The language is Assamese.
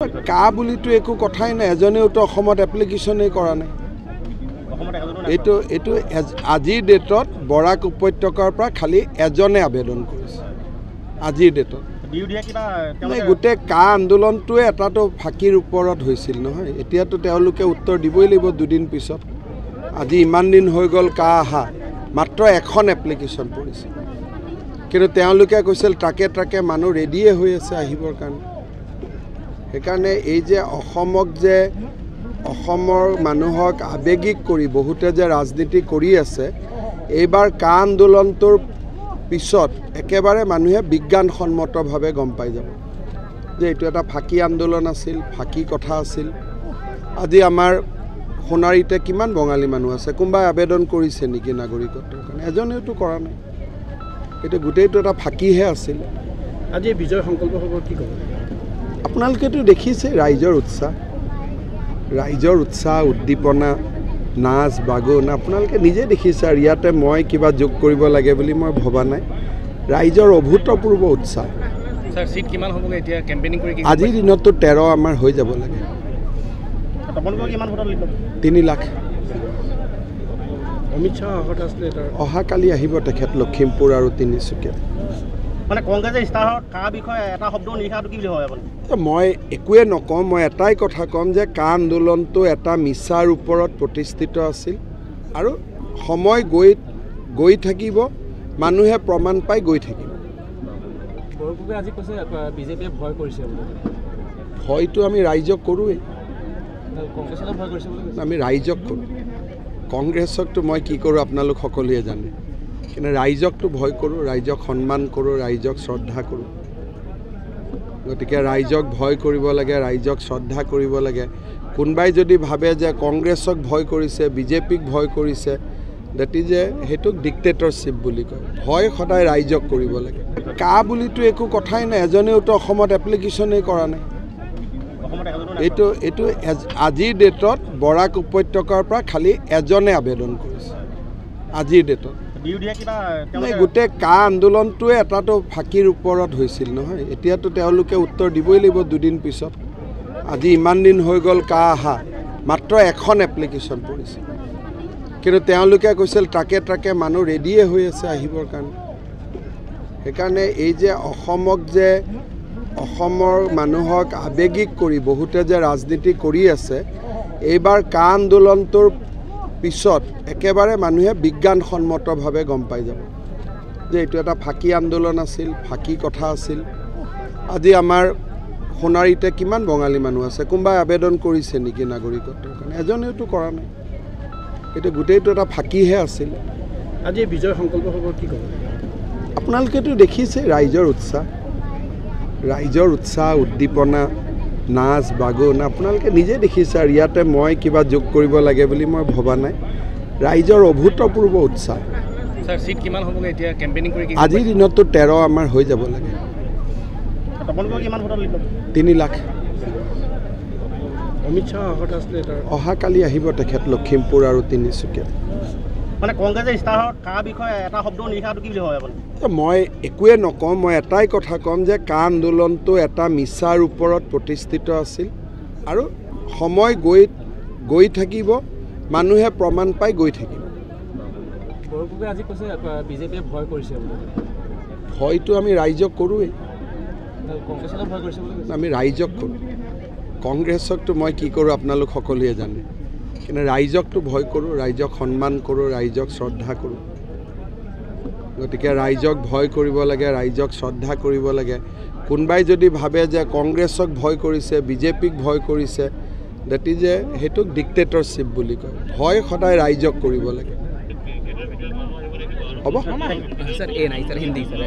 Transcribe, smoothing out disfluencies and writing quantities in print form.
কা বুলিতো একো কথাই নাই এজনেওতো অসমত এপ্লিকেশ্যনেই কৰা নাই এইটো আজিৰ ডেটত বৰাক উপত্যকাৰ পৰা খালি এজনে আবেদন কৰিছে আজিৰ ডেটত গোটেই কা আন্দোলনটোৱে এটাতো ফাঁকিৰ ওপৰত হৈছিল নহয় এতিয়াতো তেওঁলোকে উত্তৰ দিবই লাগিব দুদিন পিছত আজি ইমান দিন হৈ গ'ল কা আহা মাত্ৰ এখন এপ্লিকেশ্যন পৰিছে কিন্তু তেওঁলোকে কৈছিল ট্ৰাকে মানুহ ৰেডিয়ে হৈ আছে আহিবৰ কাৰণে সেইকাৰণে এই যে অসমক যে অসমৰ মানুহক আবেগিক কৰি বহুতে যে ৰাজনীতি কৰি আছে এইবাৰ কা আন্দোলনটোৰ পিছত একেবাৰে মানুহে বিজ্ঞানসন্মতভাৱে গম পাই যাব যে এইটো এটা ফাঁকি আন্দোলন আছিল ফাঁকি কথা আছিল আজি আমাৰ সোণাৰীতে কিমান বঙালী মানুহ আছে কোনোবাই আবেদন কৰিছে নেকি নাগৰিকত্বৰ কাৰণে এজনেওতো কৰা নাই এইটো গোটেইটো এটা ফাঁকিহে আছিল আজি বিজয় সংকল্প সভাত কি ক'ব আপোনালোকেতো দেখিছে ৰাইজৰ উৎসাহ উদ্দীপনা নাচ বাগন আপোনালোকে নিজে দেখিছে আৰু ইয়াতে মই কিবা যোগ কৰিব লাগে বুলি মই ভবা নাই ৰাইজৰ অভূতপূৰ্ব উৎসাহ স্যাৰ সিট কিমান হ'বগে এতিয়া কেম্পেইনিং কৰি আজিৰ দিনতো 13 আমাৰ হৈ যাব লাগে আপোনালোকৰ কিমান ভোটত লিখিব 3 লাখ অমিত শাহ হঠাৎ আসলে এটা অহাকালি আহিব তেখেত লখিমপুৰ আৰু তিনিচুকীয়া মানে কংগ্ৰেছৰ ইস্তাহাৰত কা বিষয়ে এটা শব্দ নিশাটো কি বুলি হয় আপুনি মই একোৱে নকওঁ মই এটাই কথা ক'ম যে কা আন্দোলনটো এটা মিছাৰ ওপৰত প্ৰতিষ্ঠিত আছিল আৰু সময় গৈ থাকিব মানুহে প্ৰমাণ পাই গৈ থাকিব বৰপুবে আজি কৈছে বিজেপিয়ে ভয় কৰিছে ভয়টো আমি ৰাইজক কৰোঁৱেই কংগ্ৰেছলৈ ভয় কৰিছে বুলি আমি ৰাইজক কৰোঁ কংগ্ৰেছকতো মই কি কৰোঁ আপোনালোক সকলোৱে জানে কিন্তু ৰাইজকতো ভয় কৰোঁ ৰাইজক সন্মান কৰোঁ ৰাইজক শ্ৰদ্ধা কৰোঁ গতিকে ৰাইজক ভয় কৰিব লাগে ৰাইজক শ্ৰদ্ধা কৰিব লাগে কোনোবাই যদি ভাবে যে কংগ্ৰেছক ভয় কৰিছে বিজেপিক ভয় কৰিছে দেট ইজ সেইটোক ডিক্টেটৰশ্বিপ বুলি কয় ভয় সদায় ৰাইজক কৰিব লাগে কা বুলিতো একো কথাই নাই এজনেওতো অসমত এপ্লিকেশ্যনেই কৰা নাই এইটো আজিৰ ডেটত বৰাক উপত্যকাৰ পৰা খালি এজনে আবেদন কৰিছে আজিৰ ডেটত গোটেই কা আন্দোলনটোৱে এটাতো ফাঁকিৰ ওপৰত হৈছিল নহয় এতিয়াতো তেওঁলোকে উত্তৰ দিবই লাগিব দুদিন পিছত আজি ইমান দিন হৈ গ'ল কা আহা মাত্ৰ এখন এপ্লিকেশ্যন পৰিছে কিন্তু তেওঁলোকে কৈছিল ট্ৰাকে মানুহ ৰেডিয়ে হৈ আছে আহিবৰ কাৰণে সেইকাৰণে এই যে অসমক যে অসমৰ মানুহক আবেগিক কৰি বহুতে যে ৰাজনীতি কৰি আছে এইবাৰ কা আন্দোলনটোৰ পিছত একেবাৰে মানুহে বিজ্ঞানসন্মতভাৱে গম পাই যাব যে এইটো এটা ফাঁকি আন্দোলন আছিল ফাঁকি কথা আছিল আজি আমাৰ সোণাৰীতে কিমান বঙালী মানুহ আছে কোনোবাই আবেদন কৰিছে নেকি নাগৰিকত্বৰ কাৰণে এজনেওতো কৰা নাই এইটো গোটেইটো এটা ফাঁকিহে আছিল আজি বিজয় সংকল্প সভাত কি ক'ব আপোনালোকেতো দেখিছে ৰাইজৰ উৎসাহ উদ্দীপনা নাচ বাগন আপোনালোকে নিজে দেখিছে আৰু ইয়াতে মই কিবা যোগ কৰিব লাগে বুলি মই ভবা নাই ৰাইজৰ অভূতপূৰ্ব উৎসাহ স্যাৰ সিট কিমান হ'বগে এতিয়া কেম্পেইনিং কৰি আজিৰ দিনতো 13 আমাৰ হৈ যাব লাগে আপোনালোকৰ কিমান ভোটত লিখিব 3 লাখ অমিত শাহ হঠাৎ আসলে এটা অহাকালি আহিব তেখেত লখিমপুৰ আৰু তিনিচুকীয়া মানে কংগ্ৰেছৰ ইস্তাহাৰত কা বিষয়ে এটা শব্দ নিশাটো কি বুলি হয় আপুনি মই একোৱে নকওঁ মই এটাই কথা ক'ম যে কা আন্দোলনটো এটা মিছাৰ ওপৰত প্ৰতিষ্ঠিত আছিল আৰু সময় গৈ থাকিব মানুহে প্ৰমাণ পাই গৈ থাকিব বৰপুবে আজি কৈছে বিজেপিয়ে ভয় কৰিছে ভয়টো আমি ৰাইজক কৰোঁৱেই কংগ্ৰেছলৈ ভয় কৰিছে বুলি আমি ৰাইজক কৰোঁ কংগ্ৰেছকতো মই কি কৰোঁ আপোনালোক সকলোৱে জানে কিন্তু ৰাইজকতো ভয় কৰোঁ ৰাইজক সন্মান কৰোঁ ৰাইজক শ্ৰদ্ধা কৰোঁ গতিকে ৰাইজক ভয় কৰিব লাগে ৰাইজক শ্ৰদ্ধা কৰিব লাগে কোনোবাই যদি ভাবে যে কংগ্ৰেছক ভয় কৰিছে বিজেপিক ভয় কৰিছে দেট ইজ সেইটোক ডিক্টেটৰশ্বিপ বুলি কয় ভয় সদায় ৰাইজক কৰিব লাগে হ'ব सर ए नहीं सर हिंदी सर